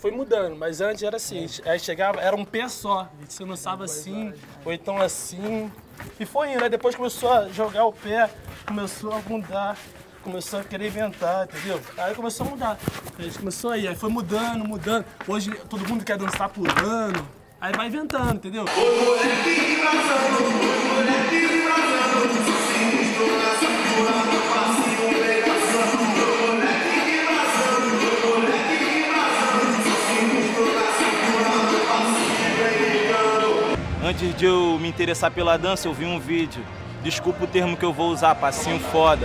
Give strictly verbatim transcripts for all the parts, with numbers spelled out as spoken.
foi mudando, mas antes era assim, aí chegava, era um pé só, você dançava assim, ou então assim, e foi indo, aí depois começou a jogar o pé, começou a mudar, começou a querer inventar, entendeu? Aí começou a mudar, a gente começou aí, aí foi mudando, mudando, hoje todo mundo quer dançar pulando, aí vai inventando, entendeu? Antes de eu me interessar pela dança, eu vi um vídeo. Desculpa o termo que eu vou usar, passinho foda.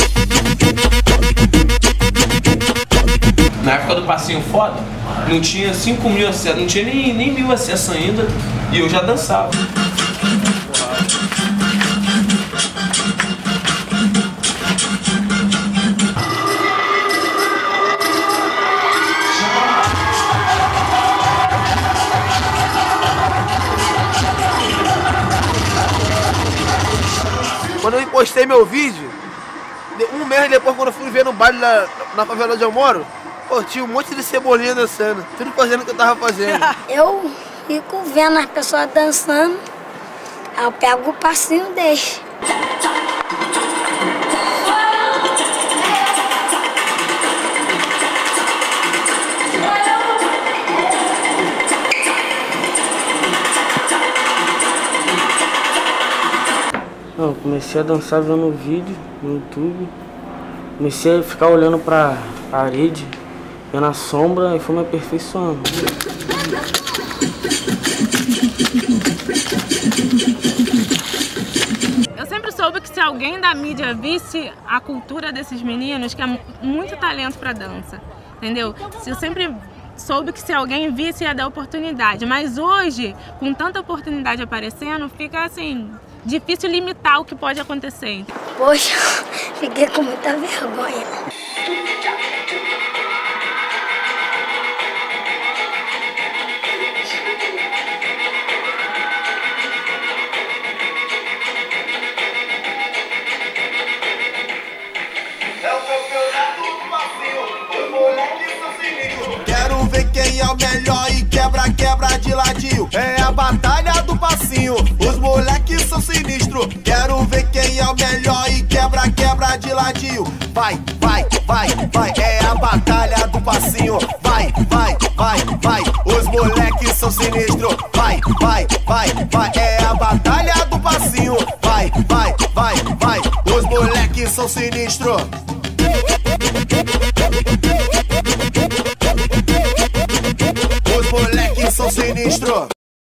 Na época do passinho foda, não tinha cinco mil acessos, não tinha nem, nem mil acessos ainda, e eu já dançava. Quando eu postei meu vídeo, um mês depois, quando eu fui ver no baile na, na favela onde eu moro, pô, tinha um monte de cebolinha dançando, tudo fazendo o que eu tava fazendo. Eu fico vendo as pessoas dançando, aí eu pego o passinho e deixo. Eu comecei a dançar vendo vídeo no YouTube, comecei a ficar olhando pra parede, vendo a sombra e fui me aperfeiçoando. Eu sempre soube que se alguém da mídia visse a cultura desses meninos, que é muito talento pra dança, entendeu? Eu sempre soube que se alguém visse ia dar oportunidade, mas hoje, com tanta oportunidade aparecendo, fica assim, difícil limitar o que pode acontecer. Poxa, fiquei com muita vergonha. É o campeonato do passinho, os moleques são sinistros. Quero ver quem é o melhor e quebra, quebra de ladinho. É a batalha do passinho, os moleques são sinistros. Quero ver quem é o melhor e quebra, quebra de ladinho. Vai, vai, vai, vai, é a batalha do passinho. Vai, vai, vai, vai, os moleques são sinistros. Vai, vai, vai, vai, é a batalha do passinho. Vai, vai, vai, vai, os moleques são sinistros. Os moleques são sinistros.